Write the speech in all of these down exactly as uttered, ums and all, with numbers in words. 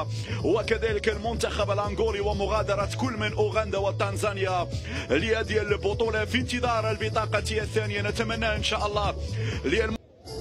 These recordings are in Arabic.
وكذلك المنتخب الأنغولي ومغادرة كل من أوغندا وتنزانيا لهذه البطولة في انتظار البطاقة الثانية. نتمنى إن شاء الله للم...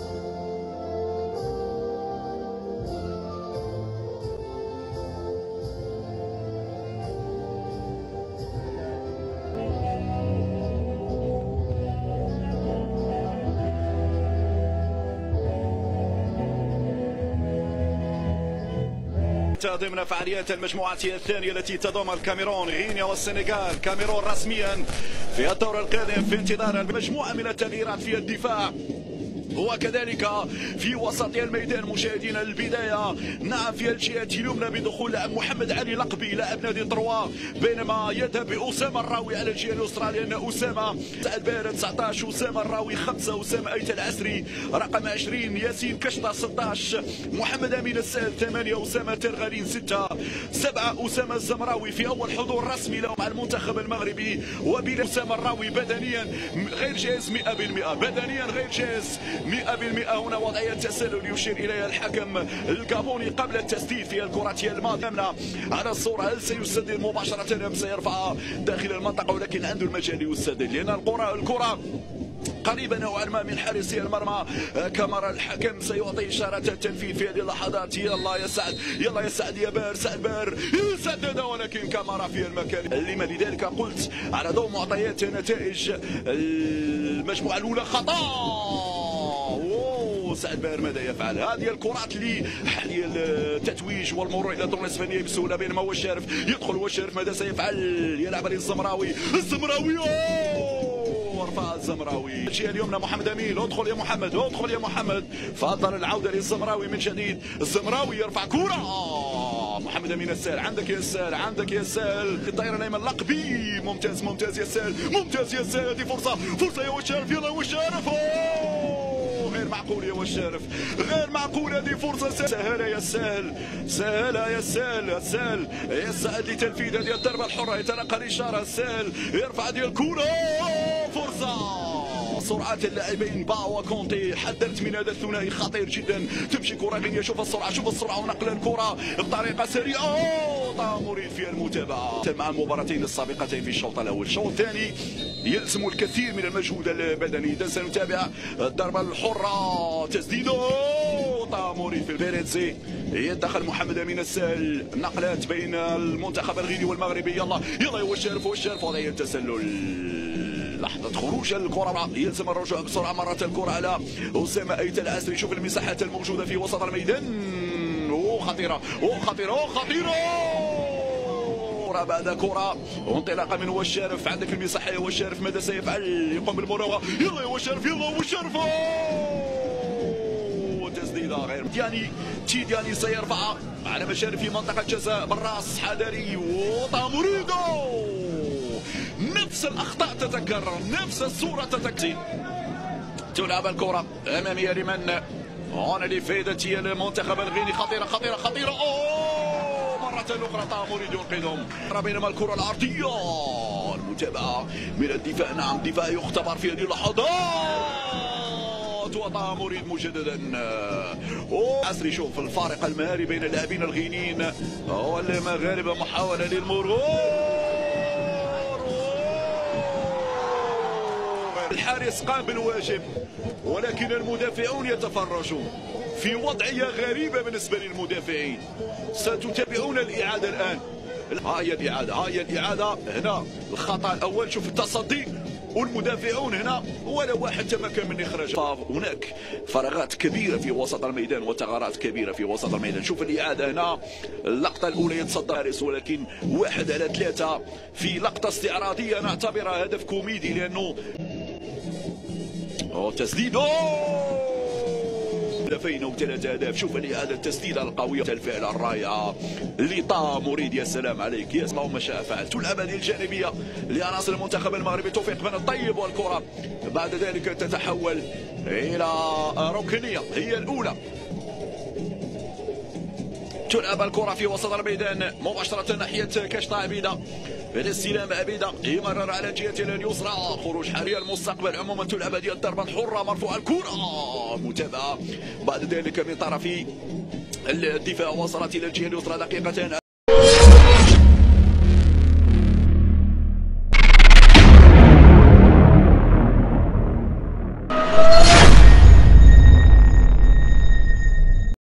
ضمن فعاليات المجموعة الثانية التي تضم الكاميرون، غينيا والسنغال. الكاميرون رسميا في الدور القادم في انتظار مجموعة من التغييرات في الدفاع وكذلك في وسط الميدان. مشاهدينا البدايه نعم في الجهه اليمنى بدخول لاعب محمد علي لقبي لاعب نادي طروا، بينما يذهب اسامه الراوي على الجهه اليسرى لان اسامه سعد بارد تسعة عشر، اسامه الراوي خمسة، اسامه ايت العسري رقم عشرين، ياسين كشطه ستة عشر، محمد امين السهل ثمانية، اسامه ترغالين ستة، سبعة اسامه الزمراوي في اول حضور رسمي له مع المنتخب المغربي. وبلا اسامه الراوي بدنيا غير جاهز مئة بالمئة، بدنيا غير جاهز مئة بالمئة. هنا وضعية تسلل يشير إليها الحكم الكابوني قبل التسديد في الكرة الماضية. على الصورة هل سيسدد مباشرة أم سيرفعها داخل المنطقة، ولكن عنده المجال يسدد لأن الكرة الكرة قريبا نوعا ما من حارسي المرمى. كاميرا الحكم سيعطي إشارة التنفيذ في هذه اللحظات. يلا يا سعد، يلا يا سعد يا بار، سعد بار يسدد ولكن كاميرا في المكان. لما لذلك قلت على ضوء معطيات نتائج المجموعة الأولى خطأ. سعد بار ماذا يفعل؟ هذه الكرات اللي حاليا التتويج والمرور الى دور نصف النهائي بسهوله، بينما هو الشارف يدخل، هو الشارف ماذا سيفعل؟ يلعب عليه الزمراوي، الزمراوي ورفع الزمراوي. الجهه اليمنى محمد امين، ادخل يا محمد، ادخل يا محمد. فضل العوده للزمراوي من جديد، الزمراوي يرفع كره، محمد امين السهل، عندك يا السهل، عندك يا السهل، الطائره الايمن لقبي، ممتاز ممتاز يا السهل، ممتاز يا السهل. هذه فرصه، فرصه يا وشارف، يلا وشارف، غير معقول يا وشارف، غير معقول. هذه فرصة سهلة يا سهل، سهلة يا سهل، السهل يسعد لتنفيذ هذه الضربة الحرة، يتلقى الإشارة السهل، يرفع هذه الكرة، فرصة. سرعات اللاعبين با وكونتي، حذرت من هذا الثنائي خطير جدا. تمشي كرة غينيا، شوف السرعة، شوف السرعة ونقل الكرة بطريقة سريعة. مريد في المتابعة مع المباراتين السابقتين في الشوط الأول. الشوط الثاني يلزم الكثير من المجهود البدني. إذا سنتابع الضربة الحرة، تسديده مريد في البيريتسي، يدخل محمد امين السهل، نقلات بين المنتخب الغيني والمغربي. يلا يلا يا وشارف، وشارف وضعية التسلل، لحظة خروج الكرة، يلزم الرجوع بسرعة مرة الكرة على أسامة أيت العسري. شوف المساحات الموجودة في وسط الميدان، أوه خطيرة، أوه خطيرة، أوه خطيرة. كرة بعد كرة وانطلاقة من وشارف، عندك المساحة يا وشارف، ماذا سيفعل؟ يقوم بالمراوغة، يلا يا وشارف، يلا وشارف، تسديدة غير تيدياني، تيدياني سيرفعها على مشارف في منطقة جزاء بالراس، حذري وطاموريدو. نفس الأخطاء تتكرر، نفس الصورة تتكرر. تلعب الكرة أمامية لمن؟ هنا لفائدة المنتخب الغيني، خطيرة خطيرة خطيرة، أوه مرة أخرى طاموريدو ينقذهم. بينما الكرة العرضية، المتابعة من الدفاع، نعم دفاع يختبر في هذه اللحظات، وطاموريد مجددا. عسري، شوف الفارق المهاري بين اللاعبين الغينيين والمغاربة، محاولة للمرور، الحارس قام بالواجب ولكن المدافعون يتفرجون في وضعية غريبة بالنسبة للمدافعين. ستتابعون الإعادة الآن، ها هي الإعادة، ها هي الإعادة. هنا الخطأ الأول، شوف التصدي، والمدافعون هنا ولا واحد تمكن من إخراج. هناك فراغات كبيرة في وسط الميدان وثغرات كبيرة في وسط الميدان. شوف الإعادة هنا، اللقطة الأولى يتصدى الحارس ولكن واحد على ثلاثة في لقطة استعراضية نعتبرها هدف كوميدي، لأنه أوه تسديد، أوه هدفين او ثلاث اهداف. شوف الإعادة، التسديدة القوية، الفعل الرائعة لطاموريد، يا سلام عليك، يسمع ما شاء فعل. تلعب هذه الجانبية لعناصر المنتخب المغربي، توفيق بن الطيب، والكرة بعد ذلك تتحول إلى ركنية هي الأولى. تلعب الكرة في وسط الميدان مباشرة ناحية كشطة عبيدة، بالاستلام عبيدة يمرر على الجهة اليسرى، خروج حاليا المستقبل. عموما تلعب هذه الضربة الحرة، مرفوع الكرة، متابعة بعد ذلك من طرف الدفاع وصلت الى الجهه اليسرى دقيقتان